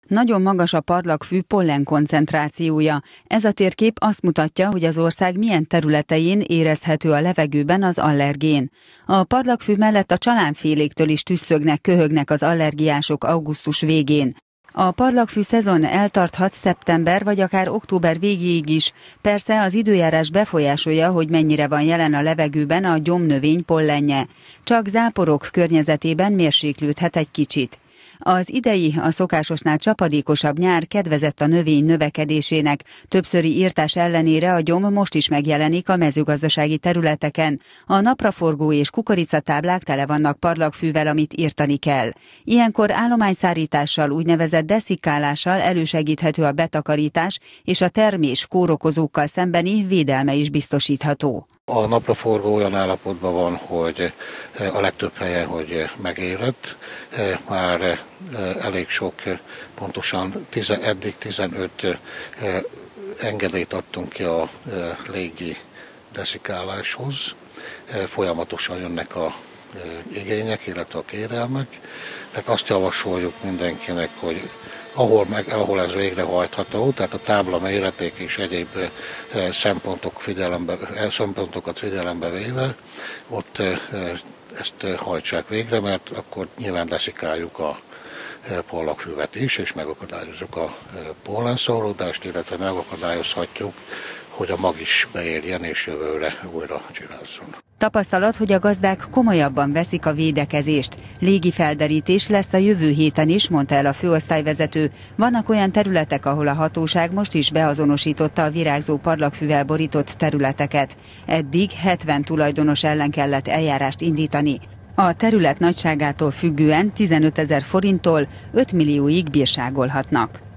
Nagyon magas a parlagfű pollen koncentrációja. Ez a térkép azt mutatja, hogy az ország milyen területein érezhető a levegőben az allergén. A parlagfű mellett a csalánféléktől is tüsszögnek, köhögnek az allergiások augusztus végén. A parlagfű szezon eltarthat szeptember vagy akár október végéig is. Persze az időjárás befolyásolja, hogy mennyire van jelen a levegőben a gyomnövény pollenje. Csak záporok környezetében mérséklődhet egy kicsit. Az idei, a szokásosnál csapadékosabb nyár kedvezett a növény növekedésének. Többszöri írtás ellenére a gyom most is megjelenik a mezőgazdasági területeken. A napraforgó és kukoricatáblák tele vannak parlagfűvel, amit írtani kell. Ilyenkor állományszárítással, úgynevezett deszikálással elősegíthető a betakarítás, és a termés kórokozókkal szembeni védelme is biztosítható. A napraforgó olyan állapotban van, hogy a legtöbb helyen, hogy megérett, már elég sok, pontosan eddig 15 engedélyt adtunk ki a légi deszikáláshoz. Folyamatosan jönnek a igények, illetve a kérelmek. Tehát azt javasoljuk mindenkinek, hogy ahol ez végrehajtható, tehát a tábla méreték és egyéb szempontokat figyelembe véve, ott ezt hajtsák végre, mert akkor nyilván deszikáljuk a parlagfüvet is, és megakadályozzuk a pollenszóródást, illetve megakadályozhatjuk, hogy a mag is beérjen és jövőre újra csirázzon. Tapasztalat, hogy a gazdák komolyabban veszik a védekezést. Légi felderítés lesz a jövő héten is, mondta el a főosztályvezető. Vannak olyan területek, ahol a hatóság most is beazonosította a virágzó parlagfűvel borított területeket. Eddig 70 tulajdonos ellen kellett eljárást indítani. A terület nagyságától függően 15 000 forinttól 5 millióig bírságolhatnak.